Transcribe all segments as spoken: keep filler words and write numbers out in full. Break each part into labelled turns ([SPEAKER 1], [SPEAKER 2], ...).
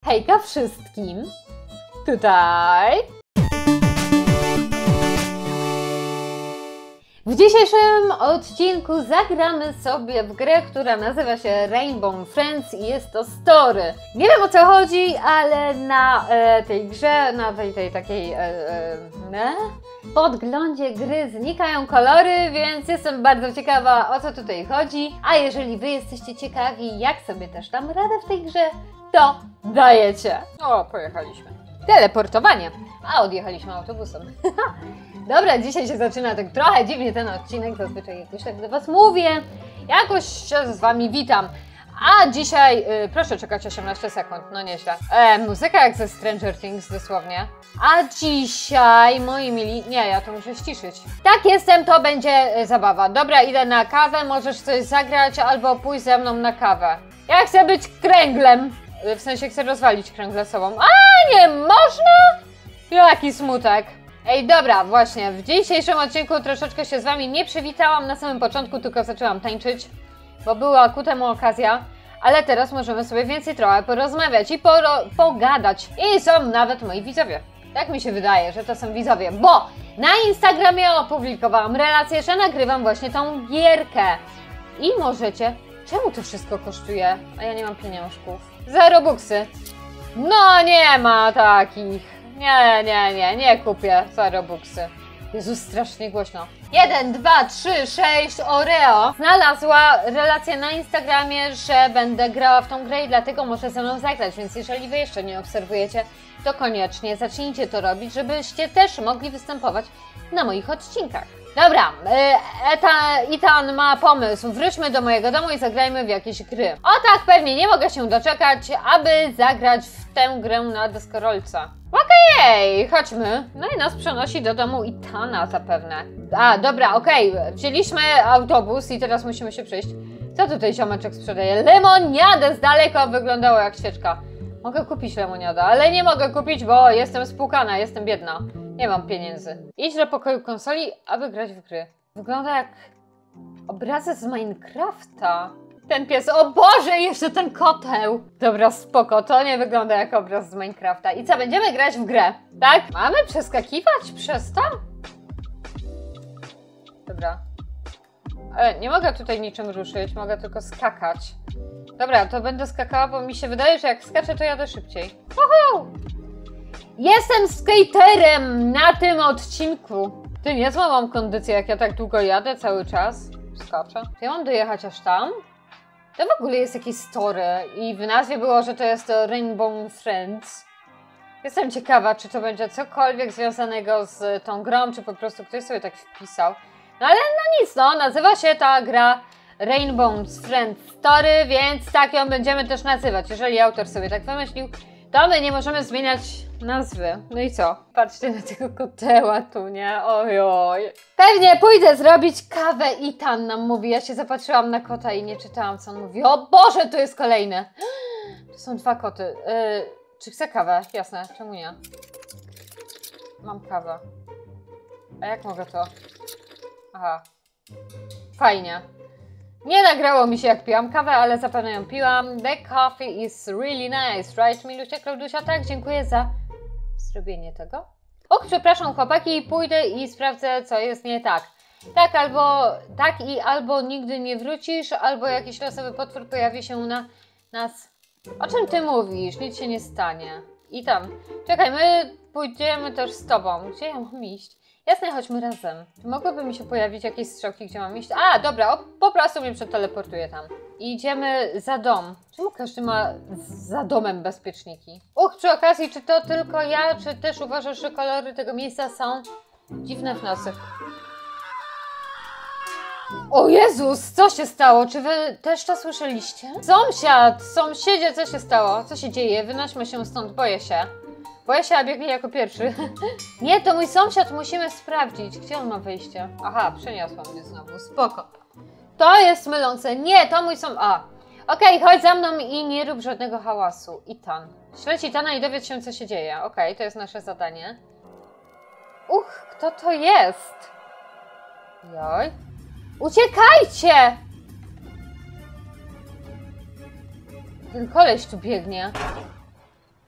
[SPEAKER 1] Hejka wszystkim! Tutaj! W dzisiejszym odcinku zagramy sobie w grę, która nazywa się Rainbow Friends i jest to story. Nie wiem, o co chodzi, ale na e, tej grze, na tej, tej takiej e, e, ne? podglądzie gry znikają kolory, więc jestem bardzo ciekawa, o co tutaj chodzi. A jeżeli wy jesteście ciekawi, jak sobie też dam radę w tej grze, to dajecie. O, pojechaliśmy. Teleportowanie. A, odjechaliśmy autobusem. Dobra, dzisiaj się zaczyna tak trochę dziwnie ten odcinek, zazwyczaj jakoś tak do was mówię, jakoś się z wami witam. A dzisiaj, yy, proszę czekać osiemnaście sekund, no nieźle. E, muzyka jak ze Stranger Things dosłownie. A dzisiaj, moi mili, nie, ja to muszę ściszyć. Tak jestem, to będzie y, zabawa. Dobra, idę na kawę, możesz coś zagrać albo pójść ze mną na kawę. Ja chcę być kręglem, y, w sensie chcę rozwalić kręgle sobą. A, nie można? Jaki smutek. Ej, dobra, właśnie, w dzisiejszym odcinku troszeczkę się z wami nie przywitałam na samym początku, tylko zaczęłam tańczyć, bo była ku temu okazja, ale teraz możemy sobie więcej trochę porozmawiać i poro pogadać. I są nawet moi widzowie. Tak mi się wydaje, że to są widzowie, bo na Instagramie opublikowałam relację, że nagrywam właśnie tą gierkę. I możecie... Czemu to wszystko kosztuje? A ja nie mam pieniążków. Za robuxy. No nie ma takich. Nie, nie, nie, nie kupię za robuxy. Jezus, strasznie głośno. jeden, dwa, trzy, sześć, Oreo znalazła relację na Instagramie, że będę grała w tą grę i dlatego może ze mną zagrać, więc jeżeli wy jeszcze nie obserwujecie, to koniecznie zacznijcie to robić, żebyście też mogli występować na moich odcinkach. Dobra, Eta, Ethan ma pomysł, wróćmy do mojego domu i zagrajmy w jakieś gry. O tak, pewnie nie mogę się doczekać, aby zagrać w tę grę na deskorolce. Okej, okay, chodźmy. No i nas przenosi do domu Ethana zapewne. A, dobra, okej, okay. Wzięliśmy autobus i teraz musimy się przejść. Co tutaj ziomeczek sprzedaje? Lemoniadę z daleka wyglądało jak świeczka. Mogę kupić lemoniadę, ale nie mogę kupić, bo jestem spłukana, jestem biedna. Nie mam pieniędzy. Idź do pokoju konsoli, aby grać w gry. Wygląda jak obrazy z Minecrafta. Ten pies, o Boże, jeszcze ten koteł. Dobra, spoko, to nie wygląda jak obraz z Minecrafta. I co, będziemy grać w grę, tak? Mamy przeskakiwać przez to? Dobra. Ale nie mogę tutaj niczym ruszyć, mogę tylko skakać. Dobra, to będę skakała, bo mi się wydaje, że jak skaczę, to jadę szybciej. Uhu! Jestem skaterem na tym odcinku. Ty, niezłą mam kondycję, jak ja tak długo jadę cały czas. Skaczę. Czy ja mam dojechać aż tam? To w ogóle jest jakieś story i w nazwie było, że to jest Rainbow Friends. Jestem ciekawa, czy to będzie cokolwiek związanego z tą grą, czy po prostu ktoś sobie tak wpisał. No ale no nic, no, nazywa się ta gra Rainbow Friends Story, więc tak ją będziemy też nazywać. Jeżeli autor sobie tak wymyślił, to my nie możemy zmieniać nazwy. No i co? Patrzcie na tego koteła tu, nie? Ojoj. Pewnie pójdę zrobić kawę, Ethan nam mówi. Ja się zapatrzyłam na kota i nie czytałam, co on mówi. O Boże, tu jest kolejny. To są dwa koty. Yy, czy chcę kawę? Jasne, czemu nie? Mam kawę. A jak mogę to? Aha. Fajnie. Nie nagrało mi się, jak piłam kawę, ale zapewne ją piłam. The coffee is really nice, right, Milusia, Klaudusia? Tak, dziękuję za zrobienie tego. Och, przepraszam, chłopaki, pójdę i sprawdzę, co jest nie tak. Tak, albo tak i albo nigdy nie wrócisz, albo jakiś losowy potwór pojawi się na nas. O czym ty mówisz? Nic się nie stanie. I tam. Czekaj, my pójdziemy też z tobą. Gdzie ja mam iść? Jasne, chodźmy razem. Czy mogłyby mi się pojawić jakieś strzałki, gdzie mam iść? A, dobra, o, po prostu mnie przeteleportuje tam. I idziemy za dom. Czemu każdy ma za domem bezpieczniki? Uch, przy okazji, czy to tylko ja, czy też uważasz, że kolory tego miejsca są dziwne w nocy? O Jezus, co się stało? Czy wy też to słyszeliście? Sąsiad, sąsiedzie, co się stało? Co się dzieje? Wynośmy się stąd, boję się. Boję się, a biegnie jako pierwszy. Nie, to mój sąsiad, musimy sprawdzić. Gdzie on ma wyjście? Aha, przeniosła mnie znowu, spoko. To jest mylące. Nie, to mój sąsiad. A, okej, okay, chodź za mną i nie rób żadnego hałasu. Ethan. Śledź Ethana i dowiedz się, co się dzieje. Okej, okay, to jest nasze zadanie. Uch, kto to jest? Joj. Uciekajcie! Ten koleś tu biegnie.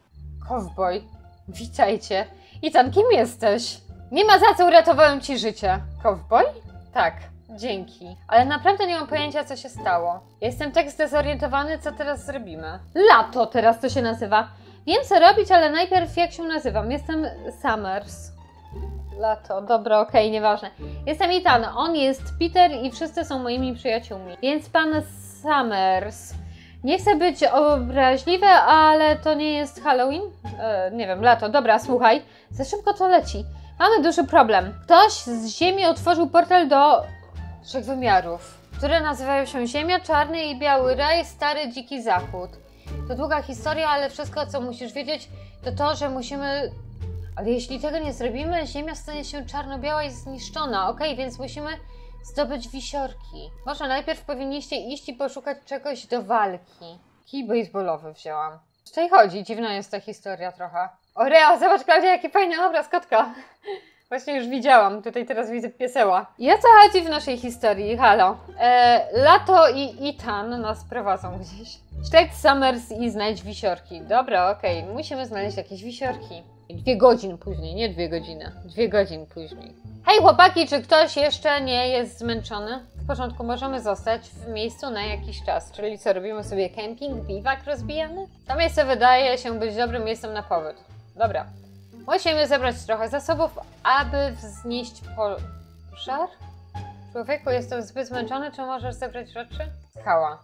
[SPEAKER 1] Cowboy, witajcie. Ethan, kim jesteś? Nie ma za co, uratowałem ci życie. Cowboy? Tak, dzięki. Ale naprawdę nie mam pojęcia, co się stało. Jestem tak zdezorientowany, co teraz zrobimy. Lato teraz to się nazywa. Wiem, co robić, ale najpierw jak się nazywam? Jestem Summers. Lato, dobra, okej, okay, nieważne. Jestem Ethan, on jest Peter i wszyscy są moimi przyjaciółmi. Więc pan Summers. Nie chcę być obraźliwy, ale to nie jest Halloween? E, nie wiem, lato. Dobra, słuchaj. Za szybko to leci. Mamy duży problem. Ktoś z Ziemi otworzył portal do trzech wymiarów, które nazywają się Ziemia, Czarny i Biały Raj, Stary Dziki Zachód. To długa historia, ale wszystko, co musisz wiedzieć, to to, że musimy... Ale jeśli tego nie zrobimy, Ziemia stanie się czarno-biała i zniszczona. Okej, okay, więc musimy zdobyć wisiorki. Może najpierw powinniście iść i poszukać czegoś do walki. Kij baseballowy wzięłam. O co tutaj chodzi? Dziwna jest ta historia trochę. Oreo, zobacz Klaudia, jaki fajny obraz kotka. Właśnie już widziałam, tutaj teraz widzę pieseła. I o co chodzi w naszej historii? Halo. E, Lato i Ethan nas prowadzą gdzieś. Śledź Summers i znajdź wisiorki. Dobra, okej, okay. Musimy znaleźć jakieś wisiorki. Dwie godziny później, nie dwie godziny. Dwie godziny później. Hej chłopaki, czy ktoś jeszcze nie jest zmęczony? W porządku, możemy zostać w miejscu na jakiś czas. Czyli co, robimy sobie kemping, biwak rozbijamy? To miejsce wydaje się być dobrym miejscem na pobyt. Dobra. Musimy zebrać trochę zasobów, aby wznieść pożar? Człowieku, jestem zbyt zmęczony, czy możesz zebrać rzeczy? Skała.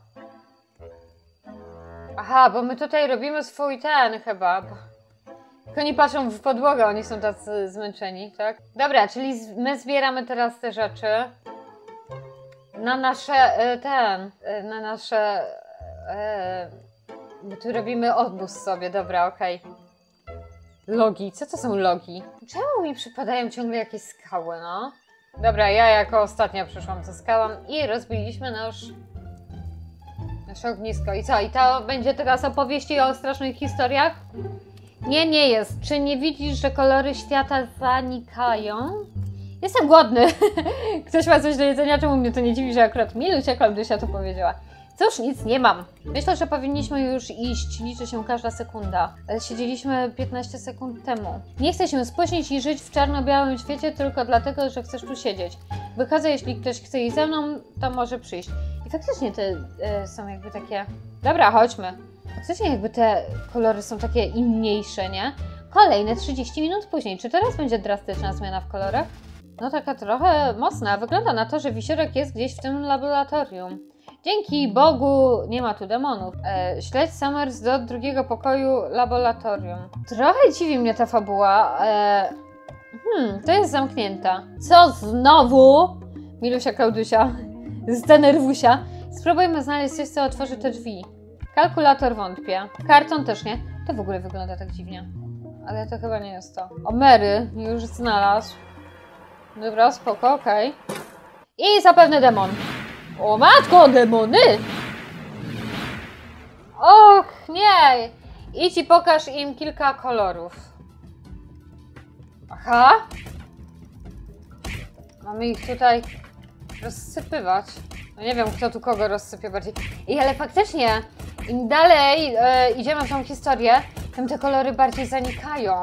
[SPEAKER 1] Aha, bo my tutaj robimy swój ten chyba. Tylko nie patrzą w podłogę, oni są tacy zmęczeni, tak? Dobra, czyli my zbieramy teraz te rzeczy na nasze, ten, na nasze, my tu robimy obóz sobie, dobra, okej. Okay. Logi, co to są logi? Czemu mi przypadają ciągle jakieś skały, no? Dobra, ja jako ostatnia przyszłam ze skałą i rozbiliśmy nasz, nasze ognisko. I co? I to będzie teraz opowieści o strasznych historiach? Nie, nie jest. Czy nie widzisz, że kolory świata zanikają? Jestem głodny. Ktoś ma coś do jedzenia, czemu mnie to nie dziwi, że akurat Milusia Klaudusia to powiedziała. Cóż, nic nie mam. Myślę, że powinniśmy już iść. Liczy się każda sekunda. Ale siedzieliśmy piętnaście sekund temu. Nie chcę się spóźnić i żyć w czarno-białym świecie tylko dlatego, że chcesz tu siedzieć. Wychodzę, jeśli ktoś chce iść ze mną, to może przyjść. I faktycznie te y, są jakby takie... Dobra, chodźmy. Faktycznie jakby te kolory są takie inniejsze, nie? Kolejne trzydzieści minut później. Czy teraz będzie drastyczna zmiana w kolorach? No taka trochę mocna. Wygląda na to, że wisiorek jest gdzieś w tym laboratorium. Dzięki Bogu nie ma tu demonów. E, śledź Summers do drugiego pokoju laboratorium. Trochę dziwi mnie ta fabuła. E, hmm, to jest zamknięta. Co znowu? Milusia Klaudusia. Zdenerwusia. Spróbujmy znaleźć coś, co otworzy te drzwi. Kalkulator wątpię. Karton też nie. To w ogóle wygląda tak dziwnie. Ale to chyba nie jest to. O, Mary już znalazł. Dobra, spoko, okej. Okay. I zapewne demon. O matko, demony! Och, nie! Idź i pokaż im kilka kolorów. Aha! Mamy ich tutaj rozsypywać. No nie wiem, kto tu kogo rozsypie bardziej. I ale faktycznie, im dalej e, idziemy w tą historię, tym te kolory bardziej zanikają.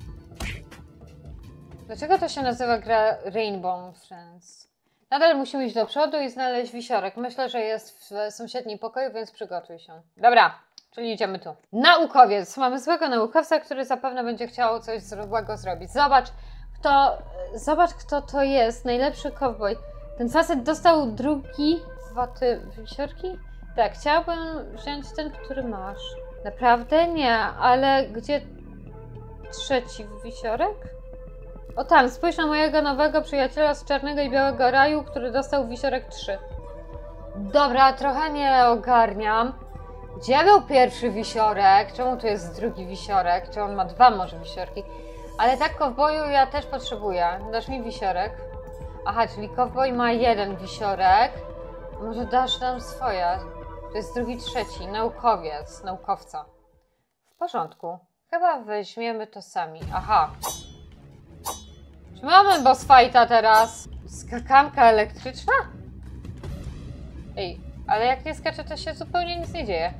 [SPEAKER 1] Dlaczego to się nazywa gra Rainbow Friends? Nadal musimy iść do przodu i znaleźć wisiorek. Myślę, że jest w sąsiednim pokoju, więc przygotuj się. Dobra, czyli idziemy tu. Naukowiec. Mamy złego naukowca, który zapewne będzie chciał coś złego zrobić. Zobacz, kto, zobacz, kto to jest. Najlepszy cowboy. Ten facet dostał drugi waty wisiorki? Tak, chciałbym wziąć ten, który masz. Naprawdę? Nie, ale gdzie trzeci wisiorek? O tam, spójrz na mojego nowego przyjaciela z Czarnego i Białego Raju, który dostał wisiorek trzy. Dobra, trochę nie ogarniam. Gdzie był pierwszy wisiorek? Czemu tu jest drugi wisiorek? Czy on ma dwa może wisiorki? Ale tak, kowboju, ja też potrzebuję. Dasz mi wisiorek? Aha, czyli kowboj ma jeden wisiorek. Może dasz nam swoje? To jest drugi, trzeci. Naukowiec, naukowca. W porządku. Chyba weźmiemy to sami. Aha. Czy mamy boss fighta teraz? Skakanka elektryczna? Ej, ale jak nie skacze, to się zupełnie nic nie dzieje.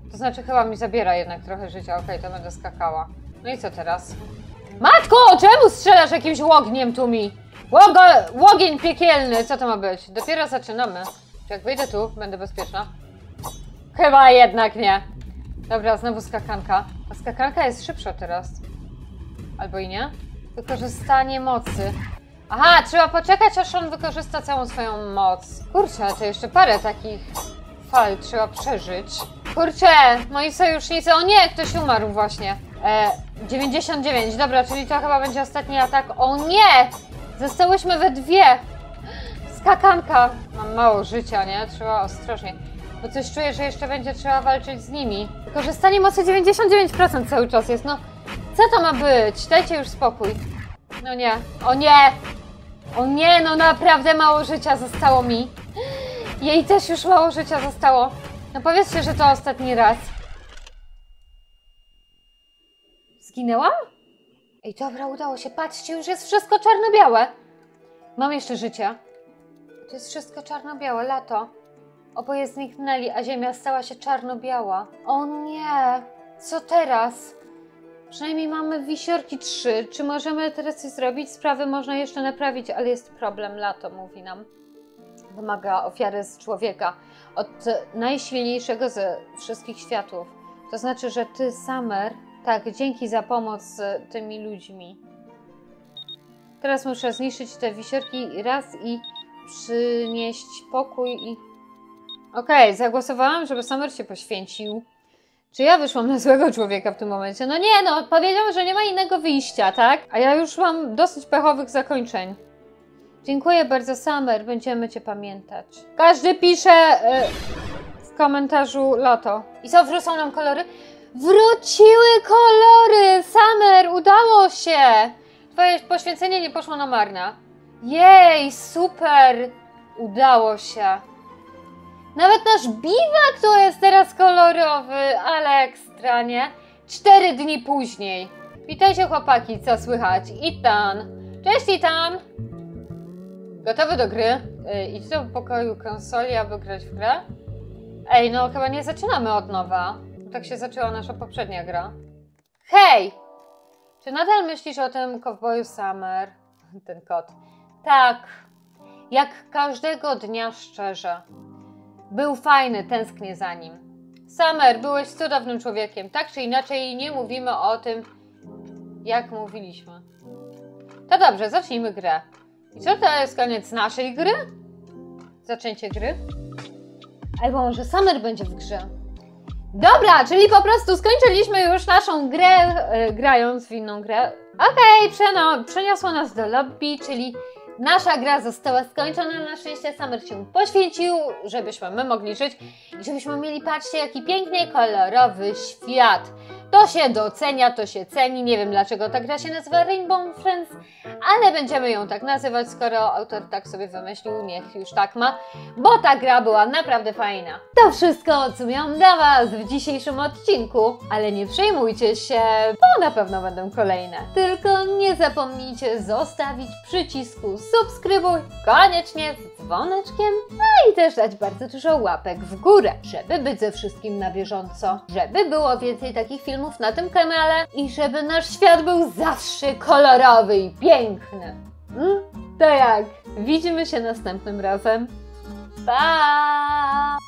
[SPEAKER 1] To znaczy chyba mi zabiera jednak trochę życia. Okej, okay, to będę skakała. No i co teraz? Matko! Czemu strzelasz jakimś ogniem tu mi? Łogo, łogień piekielny! Co to ma być? Dopiero zaczynamy. Czy jak wyjdę tu, będę bezpieczna? Chyba jednak nie. Dobra, znowu skakanka. A skakanka jest szybsza teraz. Albo i nie? Wykorzystanie mocy. Aha, trzeba poczekać, aż on wykorzysta całą swoją moc. Kurczę, to jeszcze parę takich fal trzeba przeżyć. Kurczę, moi sojusznicy... O nie, ktoś umarł właśnie. E, dziewięćdziesiąt dziewięć, dobra, czyli to chyba będzie ostatni atak. O nie! Zostałyśmy we dwie. Skakanka. Mam mało życia, nie? Trzeba ostrożnie. Bo coś czuję, że jeszcze będzie trzeba walczyć z nimi. Wykorzystanie mocy dziewięćdziesiąt dziewięć procent cały czas jest. No, co to ma być? Dajcie już spokój. No nie. O nie! O nie, no naprawdę mało życia zostało mi. Jej też już mało życia zostało. No powiedzcie, że to ostatni raz. Zginęłam? Ej, dobra, udało się. Patrzcie, już jest wszystko czarno-białe. Mam jeszcze życie. To jest wszystko czarno-białe, lato. Oboje zniknęli, a ziemia stała się czarno-biała. O nie! Co teraz? Przynajmniej mamy wisiorki trzy. Czy możemy teraz coś zrobić? Sprawy można jeszcze naprawić, ale jest problem. Lato mówi nam. Wymaga ofiary z człowieka. Od najsilniejszego ze wszystkich światów. To znaczy, że ty, Summer... Tak, dzięki za pomoc z tymi ludźmi. Teraz muszę zniszczyć te wisiorki raz i przynieść pokój i... Okej, okay, zagłosowałam, żeby Summer się poświęcił. Czy ja wyszłam na złego człowieka w tym momencie? No nie, no powiedział, że nie ma innego wyjścia, tak? A ja już mam dosyć pechowych zakończeń. Dziękuję bardzo, Summer, będziemy cię pamiętać. Każdy pisze yy, w komentarzu lato. I co, wrócą nam kolory? Wróciły kolory! Summer, udało się! Twoje poświęcenie nie poszło na marne. Jej, super! Udało się. Nawet nasz biwak to jest teraz kolorowy, ale ekstra, nie? Cztery dni później. Witajcie chłopaki, co słychać? Ethan. Cześć Ethan! Gotowy do gry? Yy, idź do pokoju konsoli, aby grać w grę? Ej, no chyba nie zaczynamy od nowa. Tak się zaczęła nasza poprzednia gra. Hej! Czy nadal myślisz o tym kowboju Summer? Ten kot. Tak. Jak każdego dnia szczerze. Był fajny, tęsknię za nim. Summer, byłeś cudownym człowiekiem. Tak czy inaczej nie mówimy o tym, jak mówiliśmy. To dobrze, zacznijmy grę. I co to jest koniec naszej gry? Zaczęcie gry? Albo może Summer będzie w grze. Dobra, czyli po prostu skończyliśmy już naszą grę, yy, grając w inną grę. Okej, okay, przeniosło nas do lobby, czyli nasza gra została skończona. Na szczęście Summer się poświęcił, żebyśmy my mogli żyć i żebyśmy mieli, patrzcie, jaki pięknie kolorowy świat. To się docenia, to się ceni. Nie wiem, dlaczego ta gra się nazywa Rainbow Friends, ale będziemy ją tak nazywać, skoro autor tak sobie wymyślił, niech już tak ma, bo ta gra była naprawdę fajna. To wszystko, co miałam dla Was w dzisiejszym odcinku, ale nie przejmujcie się, bo na pewno będą kolejne. Tylko nie zapomnijcie zostawić przycisku subskrybuj, koniecznie z dzwoneczkiem, no i też dać bardzo dużo łapek w górę, żeby być ze wszystkim na bieżąco, żeby było więcej takich filmów na tym kanale i żeby nasz świat był zawsze kolorowy i piękny. Hmm? To jak? Widzimy się następnym razem. Pa!